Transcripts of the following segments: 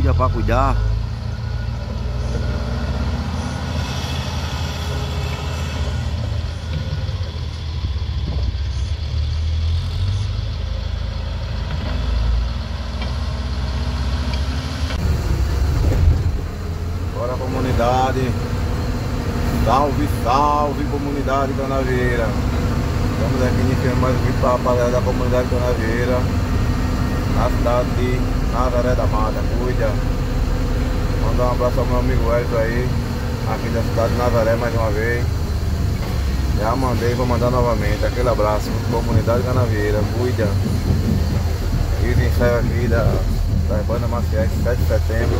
Cuida pra cuidar. Bora, comunidade. Salve, salve, comunidade Canavieira. Estamos aqui iniciando mais um vídeo para a rapaziada da comunidade Canavieira, na cidade de Nazaré da Mata. Cuida. Mandar um abraço ao meu amigo Elton aí, aqui da cidade de Nazaré, mais uma vez. Já mandei, vou mandar novamente. Aquele abraço, comunidade Canavieira. Cuida. E ensaio aqui da banda Maciel, 7 de setembro.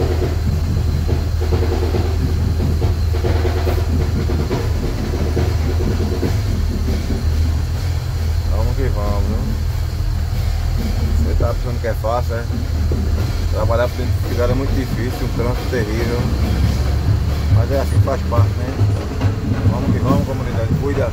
Vamos que vamos, viu? Você tá pensando que é fácil, é? Trabalhar por dentro de cidade é muito difícil, um trânsito terrível. Mas é assim que faz parte, né? Vamos que vamos, comunidade. Cuida.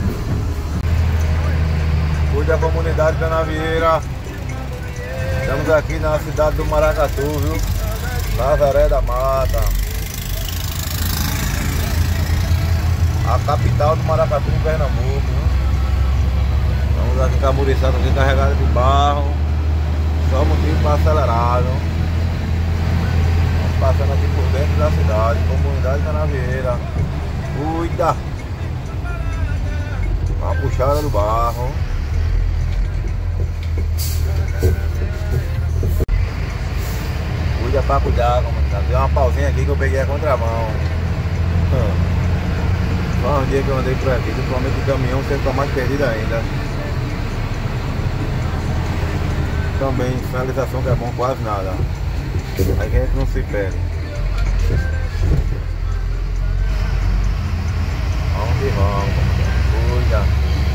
Cuida, comunidade Canavieira. Estamos aqui na cidade do Maracatu, viu? Nazaré da Mata. A capital do Maracatu, em Pernambuco, viu? Estamos aqui caburiçados, aqui carregados de barro. Só motivo para acelerar, viu? Estamos passando aqui por dentro da cidade, comunidade Canavieira. Cuida! Uma puxada do barro. Cuida pra cuidar, comunidade. Deu uma pausinha aqui que eu peguei a contramão. Só um dia que eu andei por aqui, principalmente de caminhão, você fica mais perdido ainda. Também sinalização que é bom, quase nada. Aí que a gente não se perde. Vamos que vamos, cuida.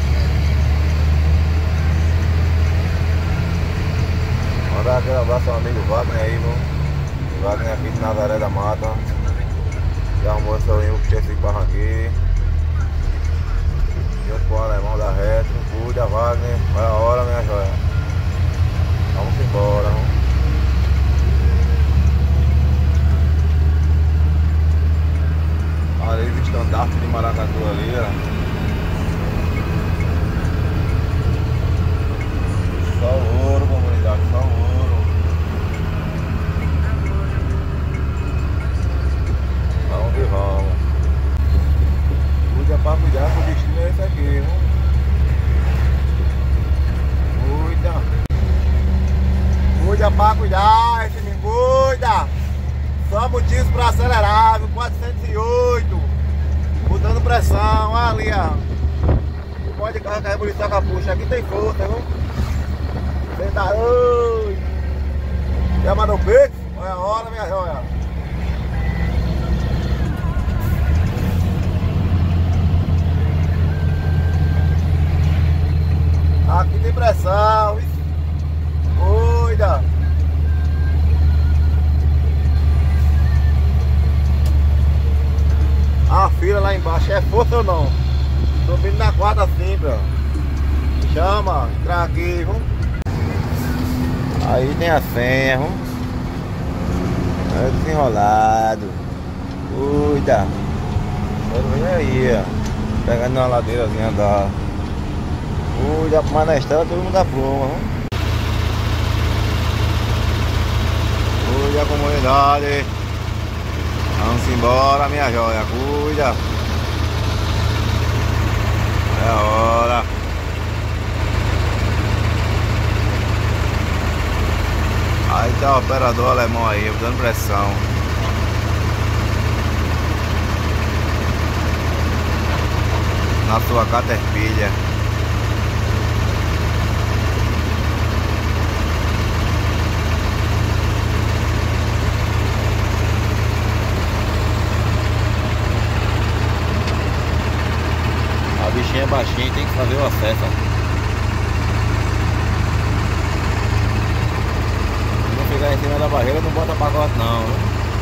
Mandar aquele abraço ao amigo Wagner aí, viu? Wagner aqui de Nazaré da Mata. Já almoçou eu que tinha esse carro aqui. Junto com o alemão da Retro. Cuida, Wagner. Vai a hora, minha joia. Vamos embora, vamos. Olha aí o estandarte de Maracatu ali, ó. Só o ouro, comunidade, só o ouro. Vamos que vamos. Cuida pra cuidar, que o destino é esse aqui, viu? Cuida. Cuida pra cuidar, esse me cuida. Só motivos pra acelerar, viu? 408. Botando pressão, ali, ó. Pode carro que a revolução capucha. Aqui tem força, viu? Você tá doido. Chama no peito. Olha a hora, minha joia. Aqui tem pressão. Cuida. A fila lá embaixo é força ou não? Subindo na quarta simples, ó. Chama, entrar aqui, viu? Aí tem a senha, viu? É desenrolado. Cuida. Vem aí, ó. Pegando uma ladeirazinha da. Cuida, mas na estrada todo mundo dá pluma, viu? Cuida, comunidade. Vamos embora, minha joia. Cuida. É a hora. Aí tá o operador alemão aí, dando pressão. Na sua Caterpillar. A bichinha é baixinha, tem que fazer o acesso. Se não ficar em cima da barreira, não bota pacote não, viu?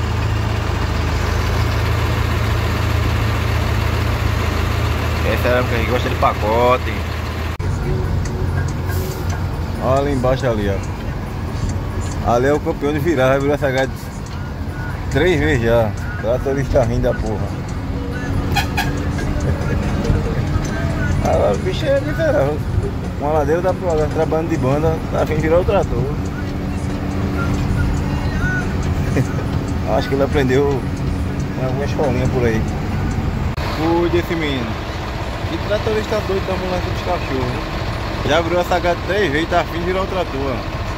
Essa é a que gosta de pacote. Olha ali embaixo ali, ó. Ali é o campeão de virar, vai virar essa grade 3 vezes já. O tratorista rindo da porra. Agora o bicho é miserável. Uma ladeira da porra, trabalhando de banda, tá a fim de virar o trator. Acho que ele aprendeu em alguma escolinha por aí. Cuide esse menino. Que tratorista doido da ambulância dos cachorros. Já virou essa gata 3 vezes, tá a fim de virar o trator.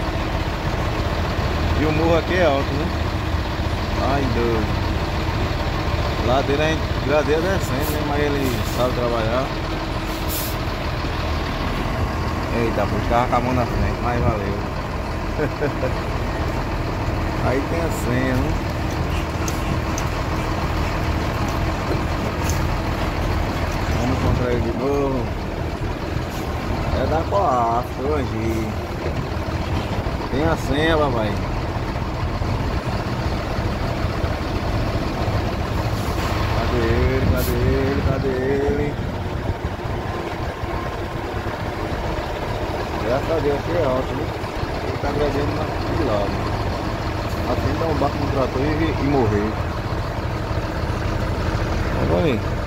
E o morro aqui é alto, né? Ai, doido. Ladeira descendo, né? Mas ele sabe trabalhar. Eita, pô, ficava com a mão na frente, mas valeu. Aí tem a senha, né? Vamos encontrar ele de novo. É da Coaf hoje. Tem a senha, papai. Cadê ele? Cadê ele? Cadê ele? Graças a Deus aqui é alto, né? Ele tá gradando de lado. Assim dá um barco no trator e morrer. Tá bom,